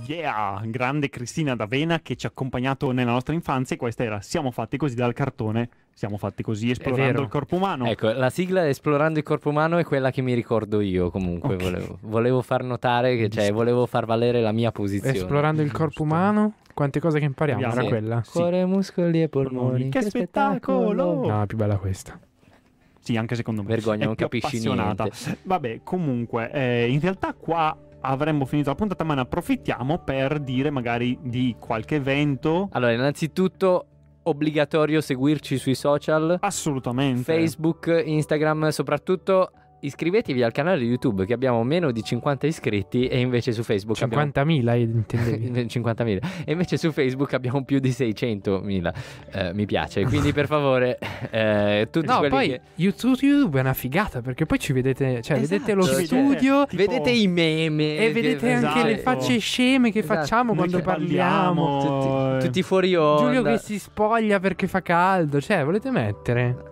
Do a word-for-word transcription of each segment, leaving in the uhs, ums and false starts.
Yeah, grande Cristina D'Avena che ci ha accompagnato nella nostra infanzia, e questa era Siamo fatti così dal cartone, siamo fatti così esplorando il corpo umano. Ecco, la sigla Esplorando il corpo umano è quella che mi ricordo io comunque, Okay. volevo, volevo far notare che, cioè, volevo far valere la mia posizione. Esplorando il corpo umano, quante cose che impariamo, Abbiamo- era Sì. quella? Cuore, muscoli e polmoni. Che spettacolo! No, è più bella questa. Sì, anche secondo me. Vergogna, È non più capisci appassionata. niente. Vabbè, comunque, eh, in realtà qua avremmo finito la puntata, ma ne approfittiamo per dire magari di qualche evento. Allora, innanzitutto obbligatorio seguirci sui social, Assolutamente. Facebook, Instagram, soprattutto iscrivetevi al canale YouTube che abbiamo meno di cinquanta iscritti e invece su Facebook cinquantamila intendevi? abbiamo cinquantamila e invece su Facebook abbiamo più di seicentomila. Eh, mi piace, quindi per favore eh, tutti No, quelli poi che YouTube è una figata perché poi ci vedete, cioè Esatto, vedete lo cioè, studio tipo- vedete i meme e vedete esatto. anche le facce sceme che Esatto. facciamo Noi quando che parliamo. parliamo. tutti, tutti fuori onda. Giulio che si spoglia perché fa caldo, cioè volete mettere?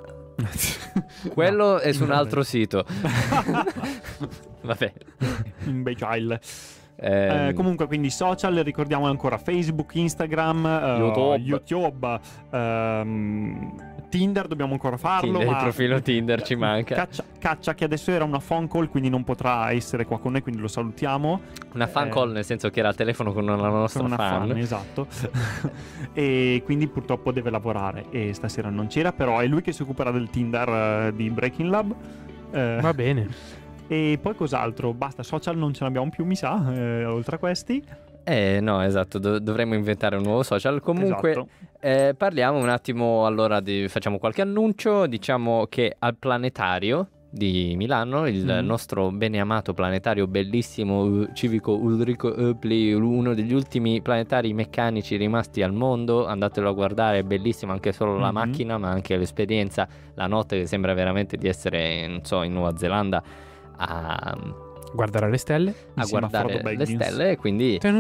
Quello No, è su un vabbè. altro sito. Vabbè. Imbecille. Ehm, Eh, comunque, quindi social, ricordiamo ancora Facebook, Instagram, eh, YouTube. YouTube, ehm, Tinder, dobbiamo ancora farlo. Tinder, ma il profilo Tinder ci manca. Caccia, Caccia, che adesso era una phone call, quindi non potrà essere qua con noi, quindi lo salutiamo. Una fan eh, call nel senso che era al telefono con una nostra Sono una fan. fan, esatto. E quindi purtroppo deve lavorare e stasera non c'era, però è lui che si occuperà del Tinder eh, di Breaking Lab. Eh, Va bene. E poi cos'altro? Basta, social non ce l'abbiamo più, mi sa, eh, oltre a questi. Eh no, esatto, do- dovremmo inventare un nuovo social. Comunque Esatto. eh, parliamo un attimo allora di, facciamo qualche annuncio. Diciamo che al Planetario di Milano, il Mm. nostro beneamato planetario bellissimo, uh, civico Ulrico Oepli, uno degli ultimi planetari meccanici rimasti al mondo, andatelo a guardare, è bellissimo anche solo la Mhm. macchina ma anche l'esperienza, la notte che sembra veramente di essere, non so, in Nuova Zelanda a, Guardare le stelle. a Insieme a guardare Frodo le Baggins. stelle e quindi... Eh,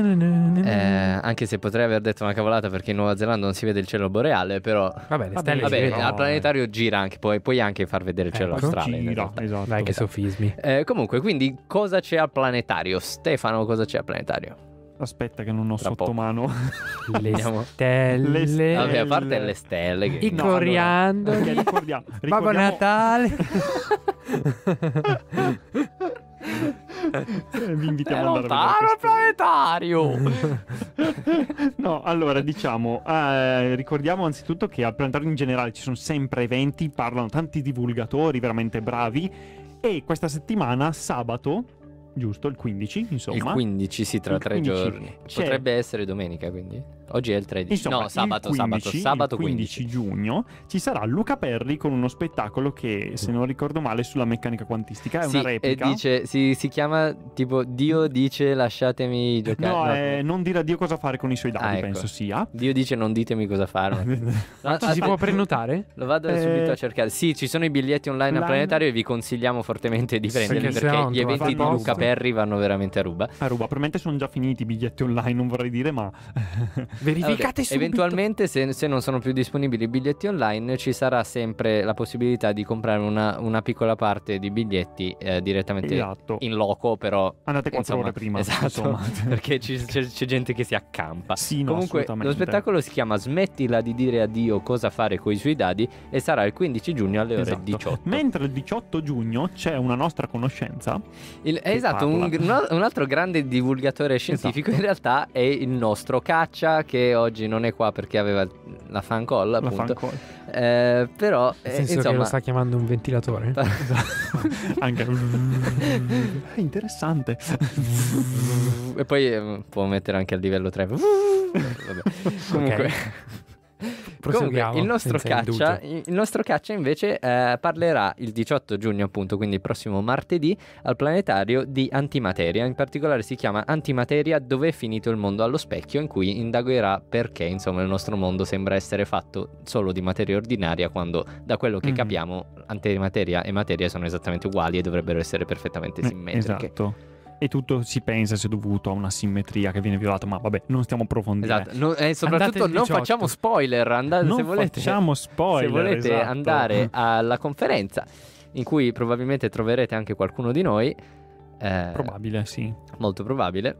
anche se potrei aver detto una cavolata perché in Nuova Zelanda non si vede il cielo boreale, però Vabbè, le Vabbè, stelle si vabbè, vedono. al planetario gira anche, puoi, puoi anche far vedere il cielo Ecco. australe. in Gira, realtà. esatto. Dai, che sofismi. Eh, comunque, quindi cosa c'è al planetario? Stefano, cosa c'è al planetario? Aspetta che non ho Tra sotto poco. mano. Le Andiamo. stelle. Le stelle. Vabbè, a parte le stelle che... I No, coriandoli. allora, perché ricordiamo, Babbo ricordiamo- Natale. Eh, vi invitiamo È ad andare a vedere lontano al questo- planetario! No, allora diciamo, eh, ricordiamo anzitutto che al planetario in generale ci sono sempre eventi, parlano tanti divulgatori veramente bravi, e questa settimana, sabato, giusto, il quindici, insomma. Il quindici, sì, tra Il tre quindici giorni. c'è- Potrebbe essere domenica, quindi. Oggi è il tredici. Insomma, no, sabato, il sabato, quindici, sabato il quindici quindici. giugno ci sarà Luca Perri con uno spettacolo che, se non ricordo male, sulla meccanica quantistica. È Sì, una replica. e dice, si, si chiama tipo Dio dice lasciatemi giocare. No, No, è non dire a Dio cosa fare con i suoi dadi, Ah, ecco. penso sia. Dio dice non ditemi cosa fare. No, Ci si può prenotare? Lo vado Eh, subito a cercare. Sì, ci sono i biglietti online al online. planetario e vi consigliamo fortemente di prenderli Perché perché, se no gli non eventi di trovate Luca posto. Perri vanno veramente a ruba. A ruba, probabilmente sono già finiti i biglietti online, non vorrei dire, ma Verificate Vabbè, subito. eventualmente se, se non sono più disponibili i biglietti online ci sarà sempre la possibilità di comprare una, una piccola parte di biglietti eh, direttamente esatto. in loco, però Andate quattro insomma, ore prima. esatto, insomma. perché ci- c'è, c'è gente che si accampa. Sì, no, Comunque lo assolutamente. spettacolo si chiama Smettila di dire a Dio cosa fare coi suoi dadi e sarà il quindici giugno alle ore Esatto. diciotto. Mentre il diciotto giugno c'è una nostra conoscenza. Il- che esatto, un, parla. un altro grande divulgatore scientifico Esatto. in realtà è il nostro Caccia, che oggi non è qua perché aveva la fan call, La appunto. fan call. Eh, però Nel eh, senso insomma che lo sta chiamando un ventilatore. Anche è interessante. e poi eh, può mettere anche al livello tre. Vabbè. Comunque Comunque, Proseguiamo il nostro senza caccia, indugio. il nostro caccia invece eh, parlerà il diciotto giugno, appunto, quindi il prossimo martedì, al planetario di antimateria. In particolare si chiama Antimateria, dove è finito il mondo allo specchio, in cui indagherà perché, insomma, il nostro mondo sembra essere fatto solo di materia ordinaria, quando da quello che Mhm. capiamo antimateria e materia sono esattamente uguali e dovrebbero essere perfettamente simmetriche. Esatto. E tutto si pensa sia dovuto a una simmetria che viene violata, ma vabbè, non stiamo approfondendo. Esatto, no, e soprattutto Andate il non diciotto. facciamo spoiler, andate Non se volete. facciamo spoiler. Se volete esatto. andare alla conferenza, in cui probabilmente troverete anche qualcuno di noi, eh, Probabile, sì. molto probabile,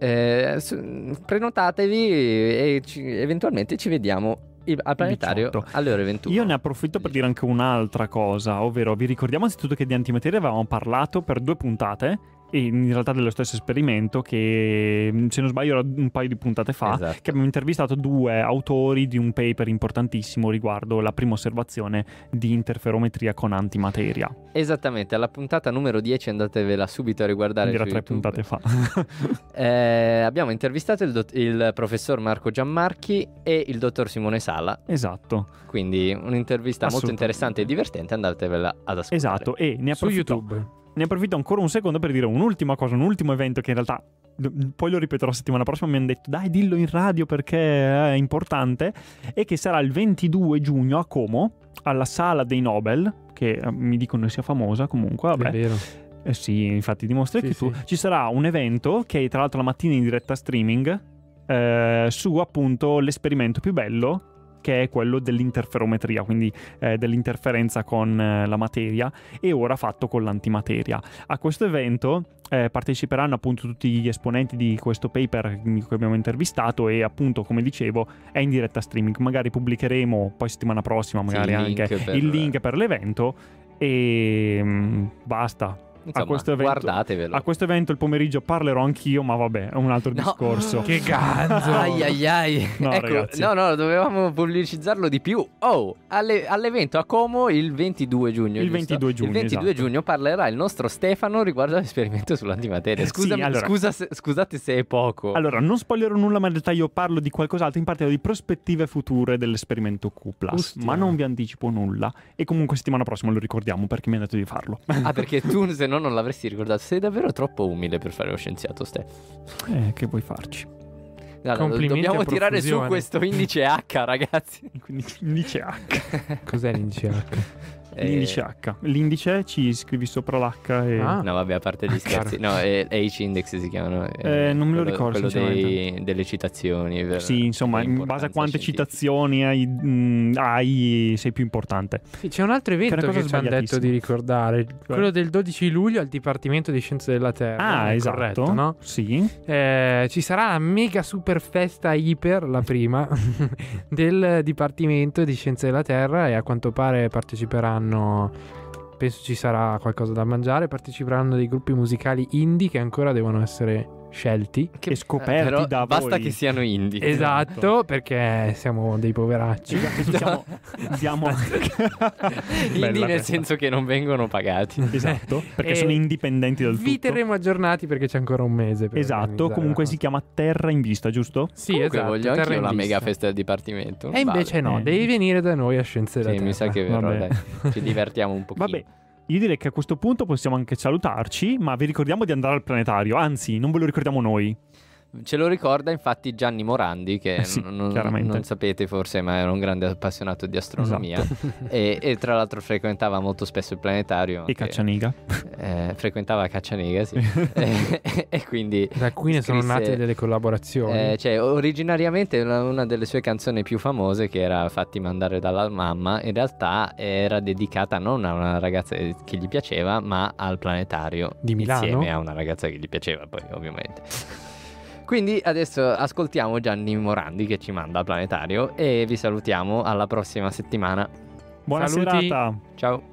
Eh, su- prenotatevi e ci- eventualmente ci vediamo il- al planetario diciotto. alle ore ventuno. Io ne approfitto per dire anche un'altra cosa, ovvero vi ricordiamo anzitutto che di antimateria avevamo parlato per due puntate, e in realtà dello stesso esperimento che, se non sbaglio, era un paio di puntate fa, Esatto. che abbiamo intervistato due autori di un paper importantissimo riguardo la prima osservazione di interferometria con antimateria. Esattamente, alla puntata numero dieci andatevela subito a riguardare Quindi era su tre YouTube. puntate fa. Eh, abbiamo intervistato il, dott- il professor Marco Giammarchi e il dottor Simone Sala, Esatto, quindi un'intervista molto Assolutamente. interessante e divertente, andatevela ad ascoltare. esatto. E ne Su approfitto, YouTube. ne approfitto ancora un secondo per dire un'ultima cosa, un ultimo evento che in realtà d- poi lo ripeterò settimana prossima. Mi hanno detto dai, dillo in radio perché è importante, e che sarà il ventidue giugno a Como, alla Sala dei Nobel, che eh, mi dicono sia famosa comunque, È vabbè. vero. Eh sì, infatti dimostri Sì, che tu. sì. Ci sarà un evento che è tra l'altro la mattina in diretta streaming eh, su appunto l'esperimento più bello, che è quello dell'interferometria, quindi eh, dell'interferenza con eh, la materia, e ora fatto con l'antimateria. A questo evento eh, parteciperanno appunto tutti gli esponenti di questo paper che abbiamo intervistato, e appunto, come dicevo, è in diretta streaming. Magari pubblicheremo poi settimana prossima magari il anche link per- il link per l'evento, e mm, basta. Insomma, a questo evento, guardatevelo. a questo evento il pomeriggio parlerò anch'io, ma vabbè, è un altro No. discorso. Che ganzo. Ai ai ai. No, ecco, ragazzi. no, no, dovevamo pubblicizzarlo di più. Oh, alle- all'evento a Como il ventidue giugno. Il giusto? ventidue giugno, Il ventidue esatto. giugno parlerà il nostro Stefano riguardo all'esperimento sull'antimateria. Scusami, Sì, allora- scusa se- scusate se è poco. Allora, non spoilerò nulla, ma in realtà io parlo di qualcos'altro, in parte di prospettive future dell'esperimento Q plus, Ostia. ma non vi anticipo nulla. E comunque settimana prossima lo ricordiamo perché mi ha detto di farlo. Ah, perché tu se no non l'avresti ricordato. Sei davvero troppo umile per fare lo scienziato, Ste. Eh, che vuoi farci? Allora, Complimenti dobbiamo a tirare su profusione. questo indice H, ragazzi. Quindi l'indice H. Cos'è l'indice H? Eh, L'indice H. L'indice ci scrivi sopra l'H e... Ah. No, vabbè, a parte gli scherzi. No, eh, H-index si chiamano. Eh, non me lo quello- ricordo, Quello sinceramente. dei- delle citazioni. per- Sì, insomma, per in base a importanza quante scientifica. citazioni hai, mh, hai, sei più importante. Sì, c'è un altro evento Che è una che, cosa ci hanno detto sbagliatissima. di ricordare. Quello del dodici luglio al Dipartimento di Scienze della Terra. Ah, è esatto. corretto, no? Sì. Eh, ci sarà la mega super festa iper, la prima, del Dipartimento di Scienze della Terra, e a quanto pare parteciperanno, penso ci sarà qualcosa da mangiare, parteciperanno dei gruppi musicali indie che ancora devono essere scelti. E scoperti però da basta voi. che siano indie. Esatto, perché siamo dei poveracci. Esatto, ci siamo, siamo... Indie Bella nel questa. senso che non vengono pagati. Esatto, perché E sono indipendenti dal Vi tutto. terremo aggiornati perché c'è ancora un mese per Esatto, organizzare comunque la si cosa. chiama Terra in Vista, giusto? Sì, Comunque esatto, voglio terra anche io in la vista. mega festa del dipartimento. E invece Vale. no, Eh. devi venire da noi a Scienze della Sì, Terra. mi sa che è vero, Vabbè. dai. Ci divertiamo un pochino. Vabbè, io direi che a questo punto possiamo anche salutarci, ma vi ricordiamo di andare al planetario, anzi, non ve lo ricordiamo noi. Ce lo ricorda infatti Gianni Morandi, che Eh sì, n- non, chiaramente. non sapete forse, ma era un grande appassionato di astronomia. Esatto. e, e tra l'altro frequentava molto spesso il planetario. E che- Caccianiga. eh, frequentava Caccianega, sì. e, e quindi Da cui ne sono scrisse- nate delle collaborazioni. Eh, cioè, originariamente una, una delle sue canzoni più famose, che era Fatti mandare dalla mamma, in realtà era dedicata non a una ragazza che gli piaceva, ma al planetario Di Milano? insieme a una ragazza che gli piaceva, poi ovviamente. Quindi adesso ascoltiamo Gianni Morandi che ci manda al planetario e vi salutiamo alla prossima settimana. Buona Saluti. serata. Ciao.